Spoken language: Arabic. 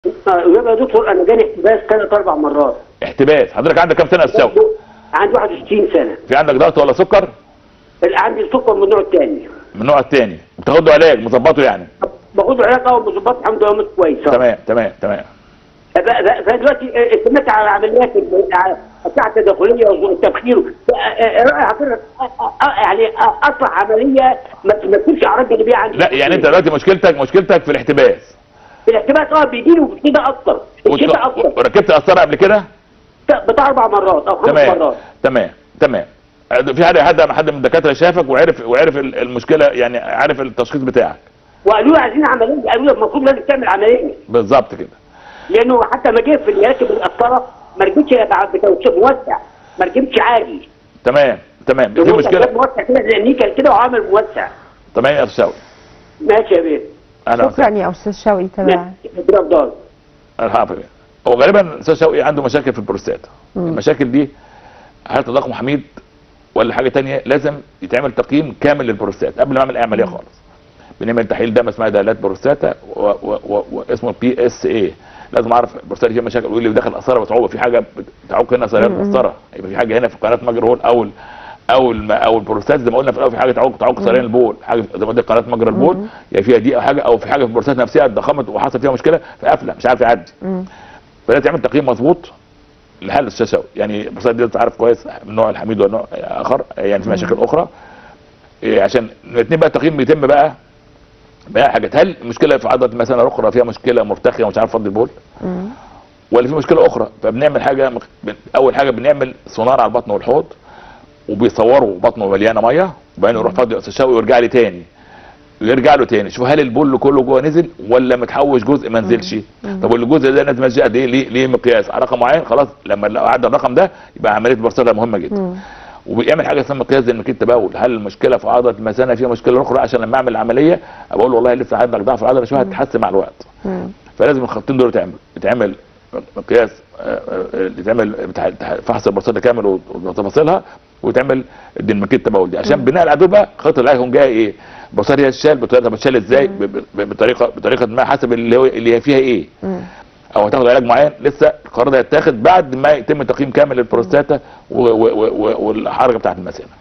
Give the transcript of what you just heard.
يا دكتور انا جاني احتباس 3 4 مرات. احتباس. حضرتك عندك كام سنه يا استاذ شوقي؟ عندي 61 سنه. في عندك ضغط ولا سكر؟ عندي السكر من النوع الثاني. من النوع الثاني. بتاخد له علاج مظبطه يعني؟ باخد علاج مظبط الحمد لله كويس. تمام تمام تمام. فدلوقتي سمعت على العمليات بتاعت التداخليه والتبخير يعني اصلا عمليه ما تكونش اعراض جانبيه عندي. لا يعني انت دلوقتي مشكلتك في الاحتباس. في الاحتباس بيجي لي كده اكتر. الشتاء اكتر. وركبت قسطره قبل كده؟ بتاع 4 مرات او 5 مرات. تمام. في حد من الدكاتره شافك وعرف المشكله، يعني عارف التشخيص بتاعك. وقالوا لي عايزين عمليه، قالوا لي المفروض لازم تعمل عمليه. بالظبط كده. لانه حتى ما جه في اللي راكب القسطره ما ركبش بتوسيع موسع، ما ركبش عادي. تمام دي مشكله. موسع كده زي النيكل كده وعامل موسع. تمام يا استاذ شوقي. ماشي يا بيه. شكرا يا استاذ شوقي. تمام. الحافظ. هو غالبا استاذ شوقي عنده مشاكل في البروستاتا. المشاكل دي هل تضخم حميد ولا حاجه ثانيه؟ لازم يتعمل تقييم كامل للبروستاتا قبل ما اعمل اي عمليه خالص. بنعمل تحليل دم اسمها دهالات بروستاتا واسمه PSA. لازم اعرف البروستاتا فيها مشاكل، ويقول لي داخل قسطره بصعوبه، في حاجه بتعوق هنا صيرات قسطره، يبقى في حاجه هنا في قناه مجرى البول او البروستاتا زي ما قلنا في الاول، في حاجه تعوق سريان البول، حاجه زي ما قلت قناه مجرى البول يا فيها دي او حاجه، او في حاجه في البروستاتا نفسها اتضخمت وحصل فيها مشكله فقافله مش عارف يعدي. فلازم تعمل تقييم مظبوط لحل الشاشه. يعني البروستاتا دي تعرف كويس من نوع الحميد ونوع اخر، يعني في مشاكل اخرى. عشان الاثنين بقى التقييم بيتم بقى حاجات. هل المشكله في عضله مثلا اخرى فيها مشكله مرتخيه ومش عارف تفضي البول؟ ولا في مشكله اخرى؟ فبنعمل حاجه اول حاجه بنعمل سونار على البطن والحوض وبيصوروا بطنه مليانه ميه، وبعدين يروح فاضي استاذ شوقي ويرجع لي تاني، شوف هل البول كله جوه نزل ولا متحوش جزء ما نزلش. طب والجزء ده نازل قد ايه؟ ليه مقياس على رقم معين. خلاص لما عدى الرقم ده يبقى عمليه بروستاتا مهمه جدا. وبيعمل حاجه اسمها مقياس زي المكيت تبول. هل المشكله في عضله المثانه فيها مشكله اخرى؟ عشان لما اعمل العمليه اقول له والله لسه عندك ضعف العضله شويه هتتحسن مع الوقت. فلازم الخطين دول يتعمل مقياس، يتعمل فحص البروستاتا كامل وتفاصيلها، ويتعمل المكيت تبول دي عشان بناء على دول بقى خطه العلاج هيكون جاي ايه؟ البروستاتا هي الشال بتشال ازاي؟ بطريقه ما حسب اللي هي فيها ايه. او هتاخد علاج معين لسه القرار ده هيتاخد بعد ما يتم تقييم كامل للبروستاتا والحركه بتاعت المثانه.